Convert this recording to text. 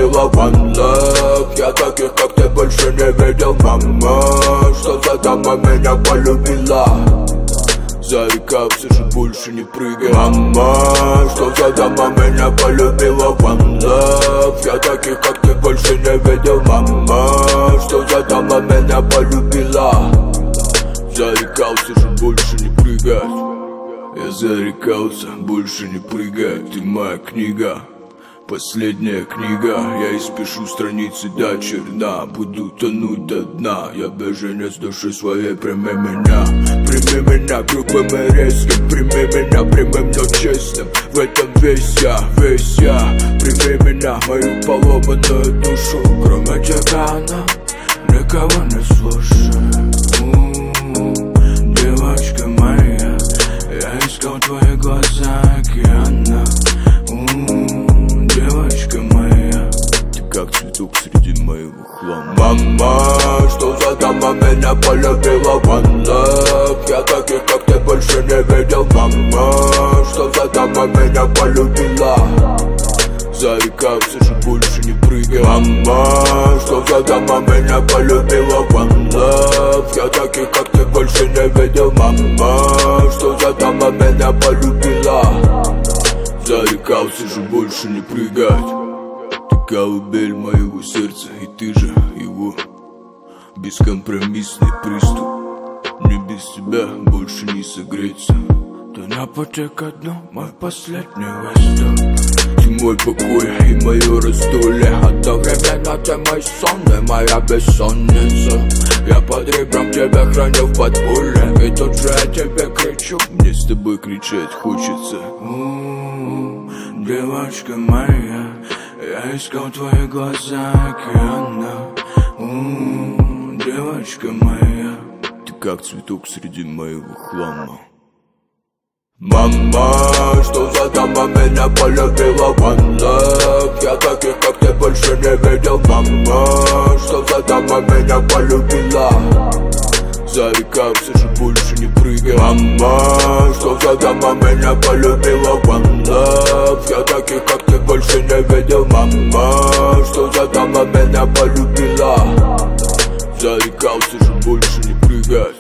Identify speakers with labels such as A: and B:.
A: полюбила one love. Я таких, как ты, больше не видел, мама. Что за дама меня полюбила? Зарекался же больше не прыгать. Мама, что за дама меня полюбила, one love. Я таких, как ты, больше не видел, мама. Что за дама меня полюбила? Зарекался же больше не прыгать. Я зарекался больше не прыгать. Ты моя книга, последняя книга. Я испишу страницы до черна. Буду тонуть до дна. Я беженец души своей. Прими меня грубым и резким. Прими меня прямым, но честным. В этом весь я. Прими меня, мою поломанную душу. Кроме тебя она никого не слушает. Девочка моя, я искал твои глаза океана. Девочка моя, ты как цветок среди моего хлама. Мама, что за дама меня полюбила, one love. Я таких, как ты, больше не видел, мама. Что за дама меня полюбила? Зарекался же больше не прыгать. Мама, что за дама меня полюбила, one love. Я таких, как ты, больше не видел, мама. Что за дама меня полюбила? Зарекался же больше не прыгать. Ты колыбель моего сердца, и ты же его. Бескомпромиссный приступ. Мне без тебя больше не согреться. Ты на пути ко дну, мой последний выступ. Ты мой покой и мое раздолье. Одновременно ты мой сон и моя бессонница. Я под ребром тебя храню в подполье. И тут же я тебе кричу, мне с тобой кричать хочется. Девочка моя, я искал твои глаза океана. Девочка моя, ты как цветок среди моего хлама. Мама, что за дама меня полюбила, one love. Я таких, как ты, больше не видел, мама. Что за дама меня полюбила? Зарекался же больше не прыгать. Мама, что за дама меня полюбила, one love. Я таких, как ты, больше не видел, мама. Что за дама меня полюбила? Зарекался же больше не прыгать.